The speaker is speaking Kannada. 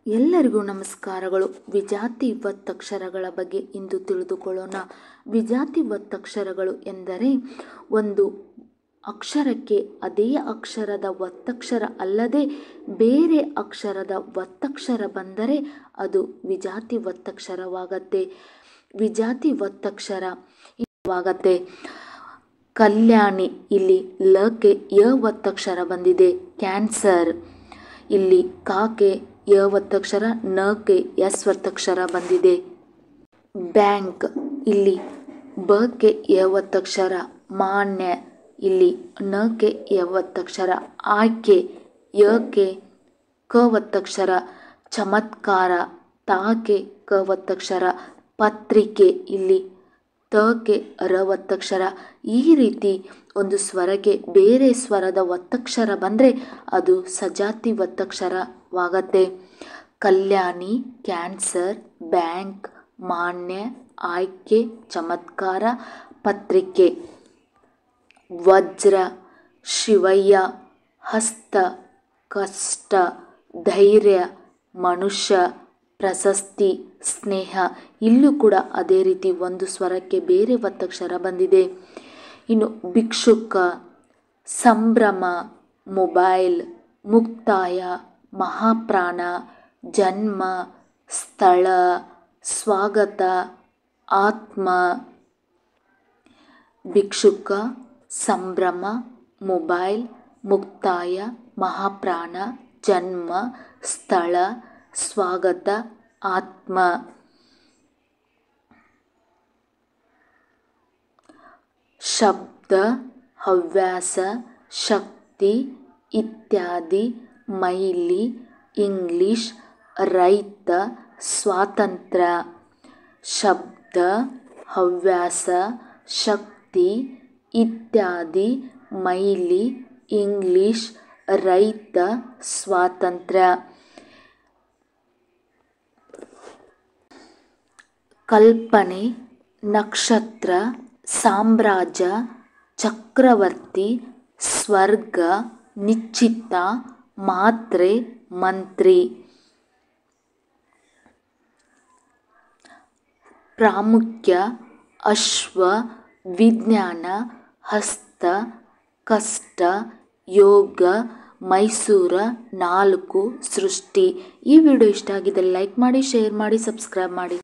ಎಲ್ಲರಿಗೂ ನಮಸ್ಕಾರಗಳು. ವಿಜಾತಿ ಒತ್ತಕ್ಷರಗಳ ಬಗ್ಗೆ ಇಂದು ತಿಳಿದುಕೊಳ್ಳೋಣ. ವಿಜಾತಿ ಒತ್ತಕ್ಷರಗಳು ಎಂದರೆ ಒಂದು ಅಕ್ಷರಕ್ಕೆ ಅದೇ ಅಕ್ಷರದ ಒತ್ತಕ್ಷರ ಅಲ್ಲದೆ ಬೇರೆ ಅಕ್ಷರದ ಒತ್ತಕ್ಷರ ಬಂದರೆ ಅದು ವಿಜಾತಿ ಒತ್ತಕ್ಷರವಾಗತ್ತೆ. ವಿಜಾತಿ ಒತ್ತಕ್ಷರ ವಾಗತ್ತೆ. ಕಲ್ಯಾಣಿ, ಇಲ್ಲಿ ಲಕ್ಕೆ ಯ ಒತ್ತಕ್ಷರ ಬಂದಿದೆ. ಕ್ಯಾನ್ಸರ್, ಇಲ್ಲಿ ಕಾಕೆ ಯ ಒತ್ತಕ್ಷರ, ನಕ್ಕೆ ಎಸ್ ಒತ್ತಕ್ಷರ ಬಂದಿದೆ. ಬ್ಯಾಂಕ್, ಇಲ್ಲಿ ಬಕ್ಕೆ ಯ ಒತ್ತಕ್ಷರ. ಮಾನ್ಯ, ಇಲ್ಲಿ ನಕ್ಕೆ ಯ ಒತ್ತಕ್ಷರ. ಆಯ್ಕೆ, ಯಕ್ಕೆ ಕ ಒತ್ತಕ್ಷರ. ಚಮತ್ಕಾರ, ತಾಕೆ ಕ ಒತ್ತಕ್ಷರ. ಪತ್ರಿಕೆ, ಇಲ್ಲಿ ತಕ್ಕೆ ರ ಒತ್ತಕ್ಷರ. ಈ ರೀತಿ ಒಂದು ಸ್ವರಕ್ಕೆ ಬೇರೆ ಸ್ವರದ ಒತ್ತಕ್ಷರ ಬಂದರೆ ಅದು ಸಜಾತಿ ಒತ್ತಕ್ಷರವಾಗತ್ತೆ. ಕಲ್ಯಾಣಿ, ಕ್ಯಾನ್ಸರ್, ಬ್ಯಾಂಕ್, ಮಾನ್ಯ, ಆಯ್ಕೆ, ಚಮತ್ಕಾರ, ಪತ್ರಿಕೆ. ವಜ್ರ, ಶಿವಯ್ಯ, ಹಸ್ತ, ಕಷ್ಟ, ಧೈರ್ಯ, ಮನುಷ್ಯ, ಪ್ರಶಸ್ತಿ, ಸ್ನೇಹ. ಇಲ್ಲೂ ಕೂಡ ಅದೇ ರೀತಿ ಒಂದು ಸ್ವರಕ್ಕೆ ಬೇರೆ ಒತ್ತಕ್ಷರ ಬಂದಿದೆ. ಇನ್ನು ಭಿಕ್ಷುಕ, ಸಂಭ್ರಮ, ಮೊಬೈಲ್, ಮುಕ್ತಾಯ, ಮಹಾಪ್ರಾಣ, ಜನ್ಮ, ಸ್ಥಳ, ಸ್ವಾಗತ, ಆತ್ಮ. ಭಿಕ್ಷುಕ, ಸಂಭ್ರಮ, ಮೊಬೈಲ್, ಮುಕ್ತಾಯ, ಮಹಾಪ್ರಾಣ, ಜನ್ಮ, ಸ್ಥಳ, ಸ್ವಾಗತ, ಆತ್ಮ. ಶಬ್ದ, ಹವ್ಯಾಸ, ಶಕ್ತಿ, ಇತ್ಯಾದಿ, ಮೈಲಿ, ಇಂಗ್ಲಿಷ್, ರೈತ, ಸ್ವಾತಂತ್ರ್ಯ. ಶಬ್ದ, ಹವ್ಯಾಸ, ಶಕ್ತಿ, ಇತ್ಯಾದಿ, ಮೈಲಿ, ಇಂಗ್ಲಿಷ್, ರೈತ, ಸ್ವಾತಂತ್ರ್ಯ. ಕಲ್ಪನೆ, ನಕ್ಷತ್ರ, ಸಾಮ್ರಾಜ್ಯ, ಚಕ್ರವರ್ತಿ, ಸ್ವರ್ಗ, ನಿಶ್ಚಿತ, ಮಾತ್ರೆ, ಮಂತ್ರಿ. ಪ್ರಾಮುಖ್ಯ, ಅಶ್ವ, ವಿಜ್ಞಾನ, ಹಸ್ತ, ಕಷ್ಟ, ಯೋಗ, ಮೈಸೂರ, 4, ಸೃಷ್ಟಿ. ಈ ವಿಡಿಯೋ ಇಷ್ಟ ಆಗಿದ್ದರೆ ಲೈಕ್ ಮಾಡಿ, ಶೇರ್ ಮಾಡಿ, ಸಬ್ಸ್ಕ್ರೈಬ್ ಮಾಡಿ.